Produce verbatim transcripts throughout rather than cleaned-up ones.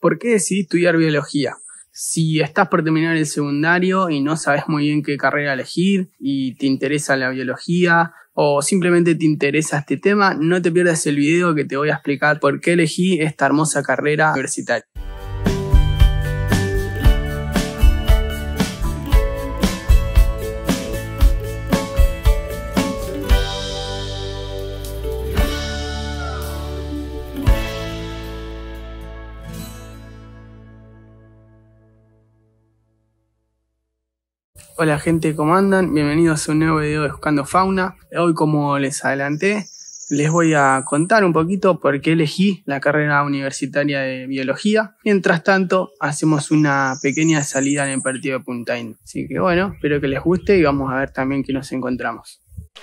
¿Por qué decidí estudiar biología? Si estás por terminar el secundario y no sabes muy bien qué carrera elegir y te interesa la biología o simplemente te interesa este tema, no te pierdas el video que te voy a explicar por qué elegí esta hermosa carrera universitaria. Hola gente, ¿cómo andan? Bienvenidos a un nuevo video de Buscando Fauna. Hoy, como les adelanté, les voy a contar un poquito por qué elegí la carrera universitaria de biología. Mientras tanto, hacemos una pequeña salida en el partido de Punta Indio. Así que bueno, espero que les guste y vamos a ver también qué nos encontramos.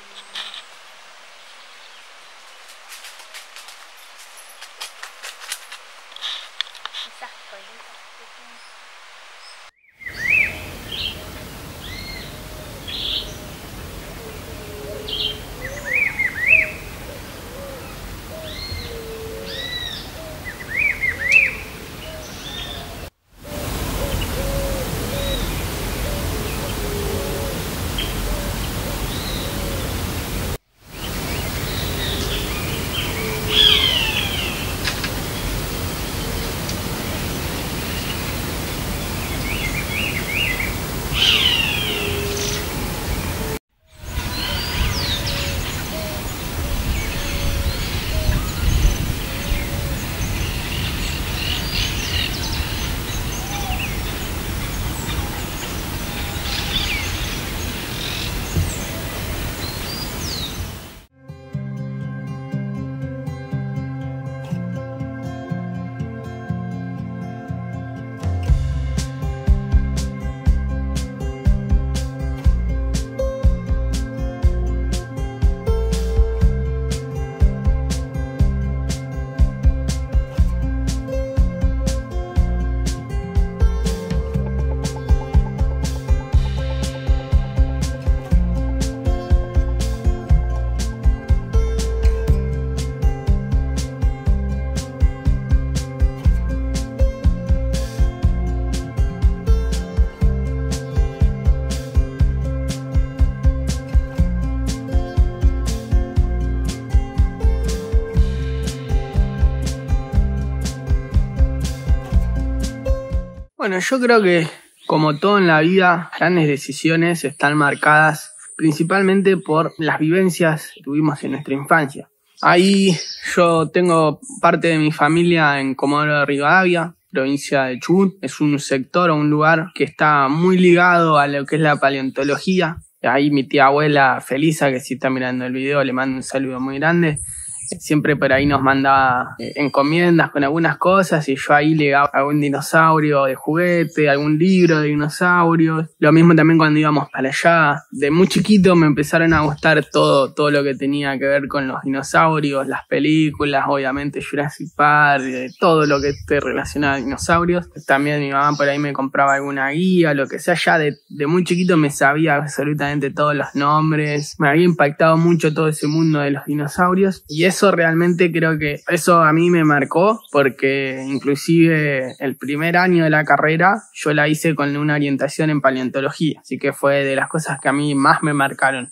Bueno, yo creo que, como todo en la vida, grandes decisiones están marcadas principalmente por las vivencias que tuvimos en nuestra infancia. Ahí yo tengo parte de mi familia en Comodoro Rivadavia, provincia de Chubut. Es un sector o un lugar que está muy ligado a lo que es la paleontología. Ahí mi tía abuela Felisa, que si está mirando el video, le mando un saludo muy grande. Siempre por ahí nos mandaba eh, encomiendas con algunas cosas y yo ahí le daba algún dinosaurio de juguete, algún libro de dinosaurios. Lo mismo también cuando íbamos para allá. De muy chiquito me empezaron a gustar todo, todo lo que tenía que ver con los dinosaurios, las películas, obviamente Jurassic Park, eh, todo lo que esté relacionado a dinosaurios. También mi mamá por ahí me compraba alguna guía, lo que sea. Ya de, de muy chiquito me sabía absolutamente todos los nombres. Me había impactado mucho todo ese mundo de los dinosaurios y eso Eso realmente creo que eso a mí me marcó, porque inclusive el primer año de la carrera yo la hice con una orientación en paleontología, así que fue de las cosas que a mí más me marcaron.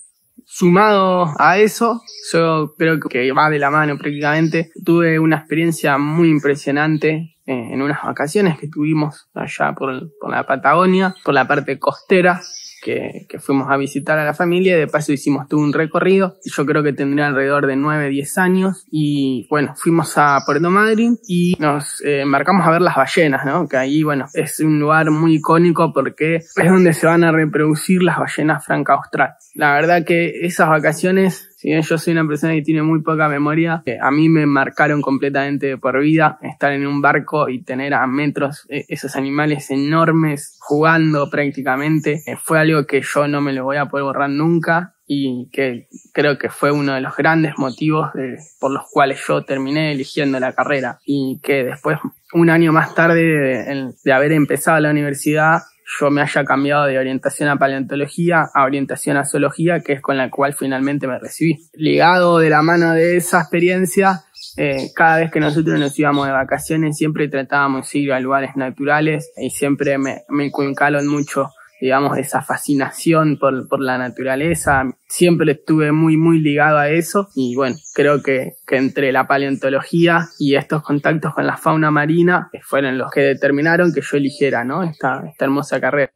Sumado a eso, yo creo que va de la mano prácticamente. Tuve una experiencia muy impresionante eh, en unas vacaciones que tuvimos allá por, por la Patagonia, por la parte costera. Que, que fuimos a visitar a la familia y de paso hicimos todo un recorrido. Yo creo que tendría alrededor de nueve, diez años y bueno, fuimos a Puerto Madryn y nos eh, embarcamos a ver las ballenas, ¿no? Que ahí, bueno, es un lugar muy icónico porque es donde se van a reproducir las ballenas franca austral. La verdad que esas vacaciones, si bien yo soy una persona que tiene muy poca memoria, eh, a mí me marcaron completamente de por vida estar en un barco y tener a metros eh, esos animales enormes jugando prácticamente. Eh, fue algo que yo no me lo voy a poder borrar nunca y que creo que fue uno de los grandes motivos de, por los cuales yo terminé eligiendo la carrera y que después, un año más tarde de, de haber empezado la universidad, yo me haya cambiado de orientación a paleontología a orientación a zoología, que es con la cual finalmente me recibí. Ligado de la mano de esa experiencia, Eh, cada vez que nosotros nos íbamos de vacaciones siempre tratábamos de ir a lugares naturales y siempre me, me inculcaron mucho, digamos, esa fascinación por, por la naturaleza. Siempre estuve muy, muy ligado a eso y bueno, creo que, que entre la paleontología y estos contactos con la fauna marina fueron los que determinaron que yo eligiera, ¿no? esta, esta hermosa carrera.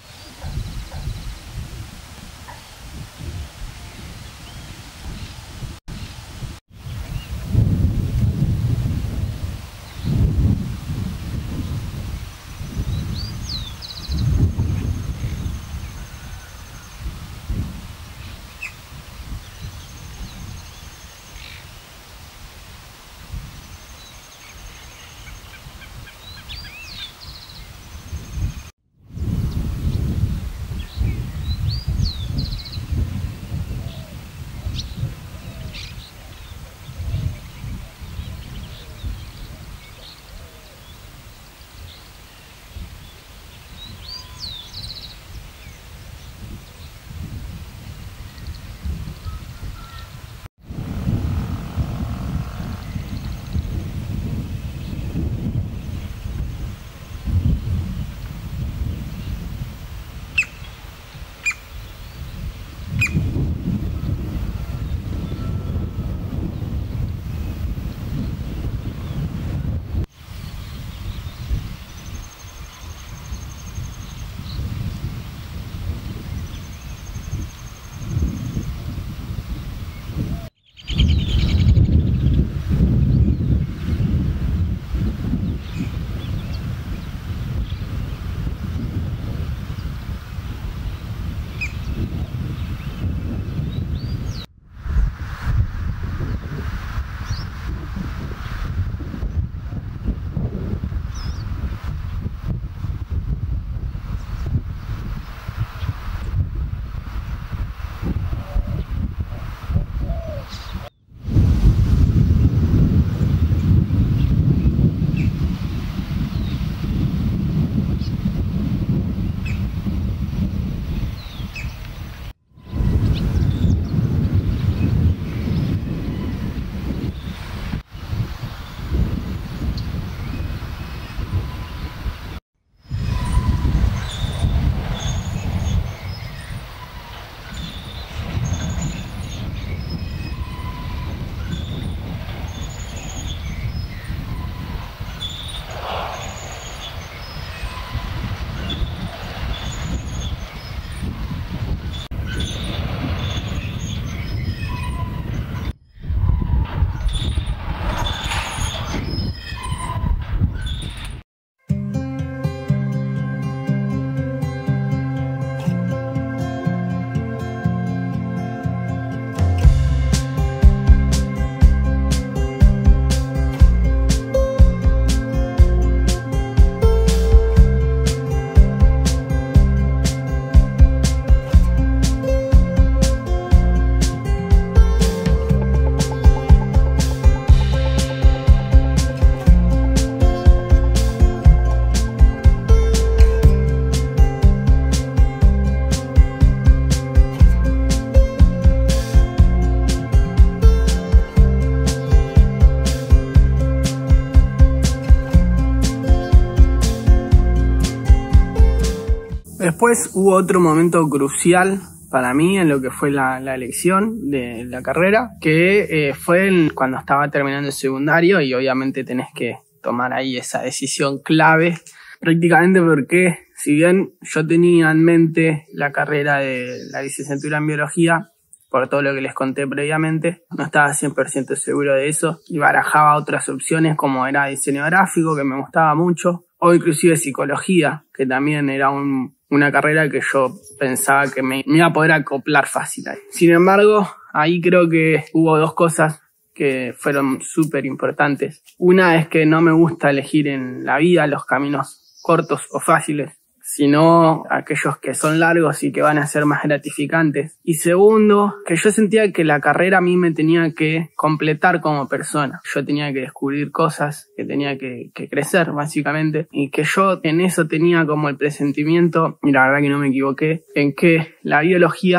Después hubo otro momento crucial para mí en lo que fue la, la elección de la carrera, que eh, fue en, cuando estaba terminando el secundario, y obviamente tenés que tomar ahí esa decisión clave, prácticamente porque si bien yo tenía en mente la carrera de la licenciatura en biología, por todo lo que les conté previamente, no estaba cien por ciento seguro de eso y barajaba otras opciones como era diseño gráfico, que me gustaba mucho, o inclusive psicología, que también era un, una carrera que yo pensaba que me, me iba a poder acoplar fácil ahí. Sin embargo, ahí creo que hubo dos cosas que fueron súper importantes. Una es que no me gusta elegir en la vida los caminos cortos o fáciles, sino aquellos que son largos y que van a ser más gratificantes. Y segundo, que yo sentía que la carrera a mí me tenía que completar como persona. Yo tenía que descubrir cosas, que tenía que, que crecer básicamente, y que yo en eso tenía como el presentimiento, y la verdad que no me equivoqué, en que la biología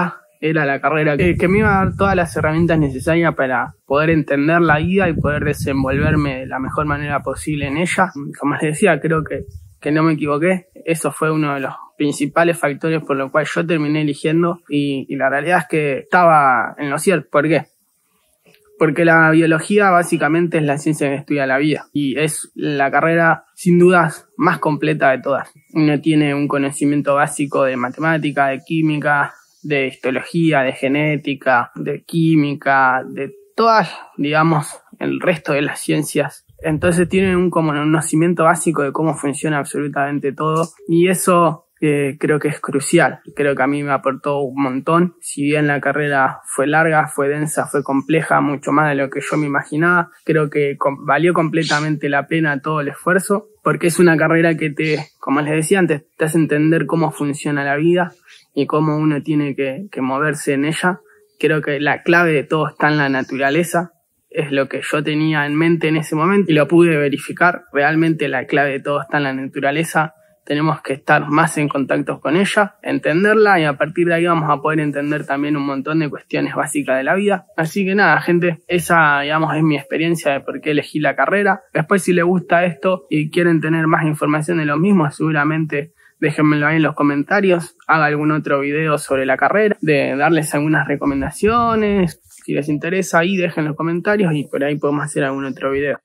era la carrera que, que me iba a dar todas las herramientas necesarias para poder entender la vida y poder desenvolverme de la mejor manera posible en ella. Como les decía, creo que, que no me equivoqué. Eso fue uno de los principales factores por los cuales yo terminé eligiendo y, y la realidad es que estaba en lo cierto. ¿Por qué? Porque la biología básicamente es la ciencia que estudia la vida y es la carrera sin dudas más completa de todas. Uno tiene un conocimiento básico de matemática, de química, de histología, de genética, de química, de todas, digamos, el resto de las ciencias. Entonces tienen un conocimiento básico de cómo funciona absolutamente todo y eso eh, creo que es crucial. Creo que a mí me aportó un montón. Si bien la carrera fue larga, fue densa, fue compleja, mucho más de lo que yo me imaginaba, creo que com- valió completamente la pena todo el esfuerzo porque es una carrera que te, como les decía antes, te hace entender cómo funciona la vida y cómo uno tiene que, que moverse en ella. Creo que la clave de todo está en la naturaleza. Es lo que yo tenía en mente en ese momento y lo pude verificar. Realmente la clave de todo está en la naturaleza. Tenemos que estar más en contacto con ella, entenderla y a partir de ahí vamos a poder entender también un montón de cuestiones básicas de la vida. Así que nada, gente, esa, digamos, es mi experiencia de por qué elegí la carrera. Después, si les gusta esto y quieren tener más información de lo mismo, seguramente déjenmelo ahí en los comentarios. Haga algún otro video sobre la carrera, de darles algunas recomendaciones. Si les interesa, ahí dejen los comentarios y por ahí podemos hacer algún otro video.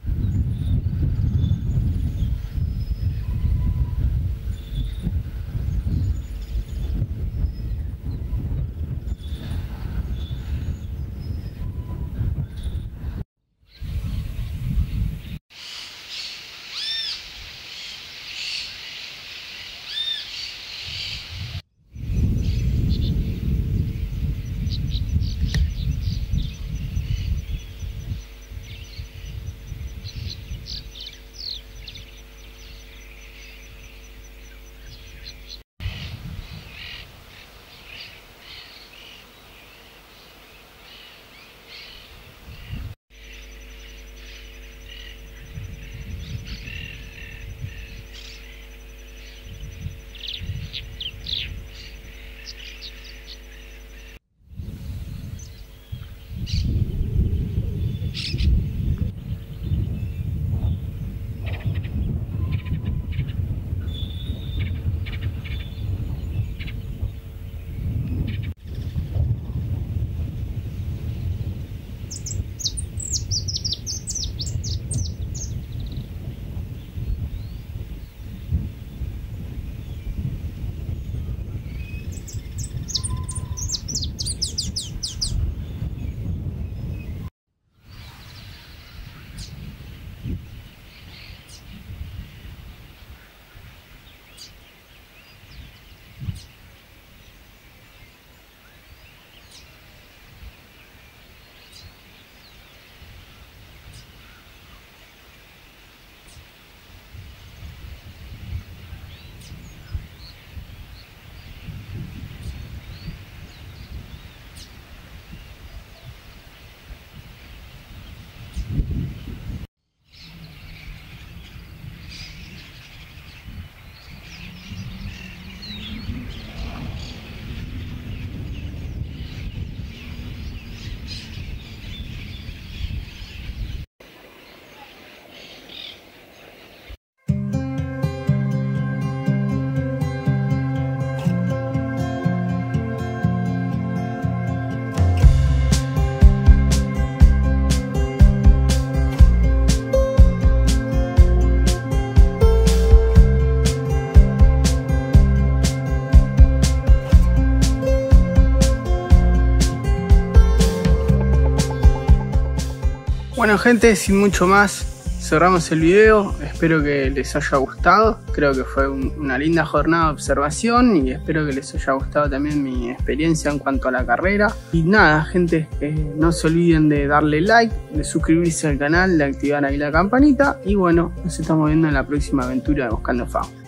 Bueno gente, sin mucho más, cerramos el video. Espero que les haya gustado. Creo que fue un, una linda jornada de observación y espero que les haya gustado también mi experiencia en cuanto a la carrera. Y nada gente, eh, no se olviden de darle like, de suscribirse al canal, de activar ahí la campanita. Y bueno, nos estamos viendo en la próxima aventura de Buscando Fauna.